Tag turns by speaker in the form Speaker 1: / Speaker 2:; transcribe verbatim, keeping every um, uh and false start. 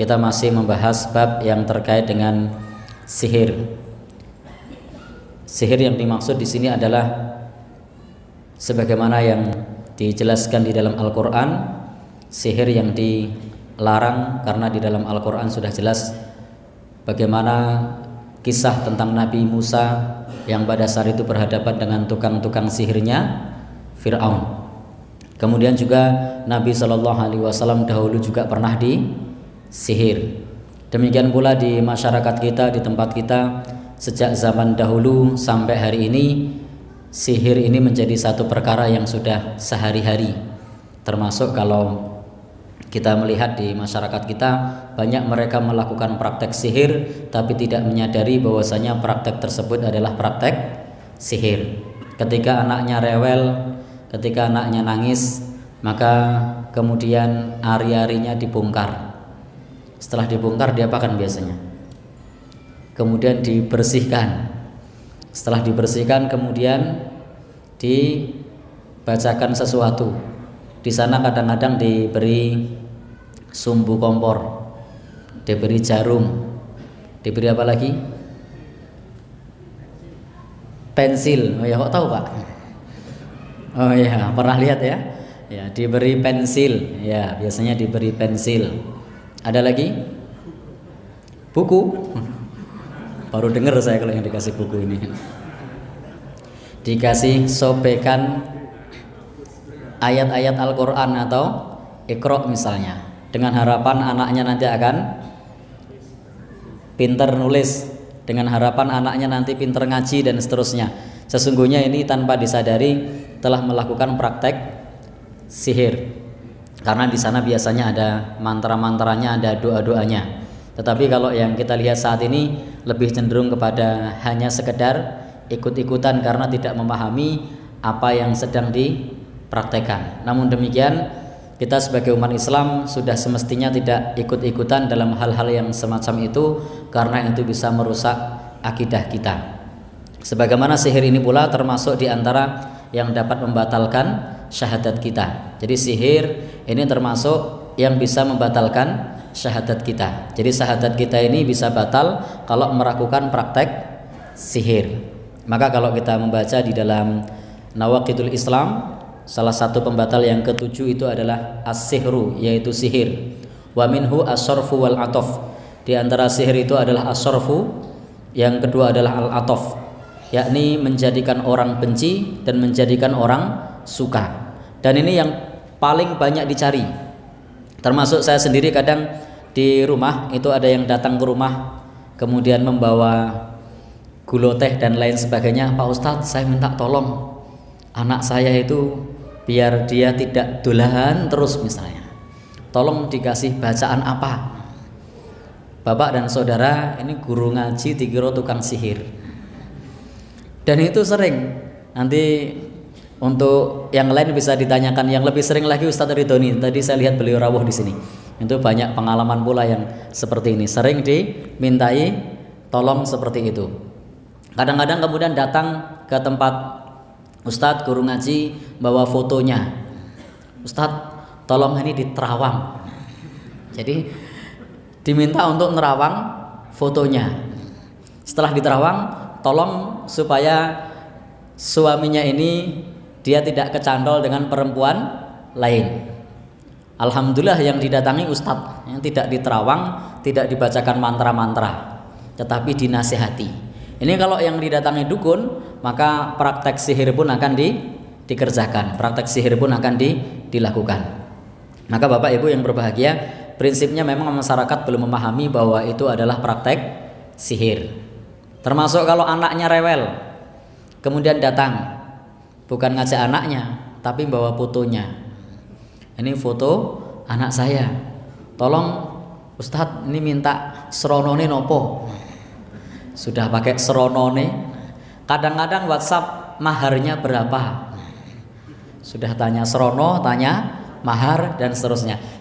Speaker 1: kita masih membahas bab yang terkait dengan sihir. Sihir yang dimaksud di sini adalah sebagaimana yang dijelaskan di dalam Al-Qur'an, sihir yang dilarang karena di dalam Al-Qur'an sudah jelas bagaimana kisah tentang Nabi Musa yang pada saat itu berhadapan dengan tukang-tukang sihirnya Fir'aun. Kemudian juga Nabi Shallallahu Alaihi Wasallam dahulu juga pernah disihir. Demikian pula di masyarakat kita, di tempat kita, sejak zaman dahulu sampai hari ini, sihir ini menjadi satu perkara yang sudah sehari-hari. Termasuk kalau kita melihat di masyarakat kita, banyak mereka melakukan praktek sihir tapi tidak menyadari bahwasanya praktek tersebut adalah praktek sihir. Ketika anaknya rewel, ketika anaknya nangis, maka kemudian ari-arinya dibongkar. Setelah dibongkar, diapakan biasanya? Kemudian dibersihkan. Setelah dibersihkan, kemudian dibacakan sesuatu. Di sana kadang-kadang diberi sumbu kompor, diberi jarum, diberi apa lagi? Pensil. Oh ya, kok tahu Pak? Oh ya, pernah lihat ya? Ya, diberi pensil. Ya, biasanya diberi pensil. Ada lagi? Buku. Baru dengar saya kalau yang dikasih buku ini. Dikasih sobekan ayat-ayat Al-Qur'an atau Iqra misalnya, dengan harapan anaknya nanti akan pintar nulis, dengan harapan anaknya nanti pintar ngaji dan seterusnya. Sesungguhnya ini tanpa disadari telah melakukan praktek sihir, karena di sana biasanya ada mantra-mantranya, ada doa-doanya. Tetapi kalau yang kita lihat saat ini lebih cenderung kepada hanya sekedar ikut-ikutan karena tidak memahami apa yang sedang dipraktekkan. Namun demikian, kita sebagai umat Islam sudah semestinya tidak ikut-ikutan dalam hal-hal yang semacam itu, karena itu bisa merusak akidah kita. Sebagaimana sihir ini pula termasuk di antara yang dapat membatalkan syahadat kita. Jadi sihir ini termasuk yang bisa membatalkan syahadat kita. Jadi syahadat kita ini bisa batal kalau melakukan praktek sihir. Maka kalau kita membaca di dalam Nawaqidul Islam, salah satu pembatal yang ketujuh itu adalah as-sihru, yaitu sihir. Wa minhu as-sarfu wal atof. Di antara sihir itu adalah as-sarfu, yang kedua adalah al-atof, yakni menjadikan orang benci dan menjadikan orang suka. Dan ini yang paling banyak dicari. Termasuk saya sendiri kadang di rumah itu ada yang datang ke rumah kemudian membawa gula teh dan lain sebagainya. Pak Ustadz, saya minta tolong anak saya itu biar dia tidak dolahan terus misalnya, tolong dikasih bacaan apa. Bapak dan saudara, ini guru ngaji dikira tukang sihir. Dan itu sering. Nanti untuk yang lain bisa ditanyakan, yang lebih sering lagi Ustadz Ridhoni. Tadi saya lihat beliau rawuh di sini. Itu banyak pengalaman pula yang seperti ini. Sering dimintai tolong seperti itu. Kadang-kadang kemudian datang ke tempat Ustadz guru ngaji bawa fotonya. Ustadz, tolong ini diterawang. Jadi diminta untuk nerawang fotonya. Setelah diterawang, tolong supaya suaminya ini dia tidak kecantol dengan perempuan lain. Alhamdulillah yang didatangi ustadz yang tidak diterawang, tidak dibacakan mantra-mantra, tetapi dinasihati. Ini kalau yang didatangi dukun, maka praktek sihir pun akan di, dikerjakan, praktek sihir pun akan di, dilakukan. Maka Bapak Ibu yang berbahagia, prinsipnya memang masyarakat belum memahami bahwa itu adalah praktek sihir. Termasuk kalau anaknya rewel, kemudian datang, bukan ngajak anaknya, tapi bawa fotonya. Ini foto anak saya, tolong Ustadz ini minta seronone nopo. Sudah pakai seronone, kadang-kadang WhatsApp maharnya berapa. Sudah tanya serono, tanya mahar dan seterusnya.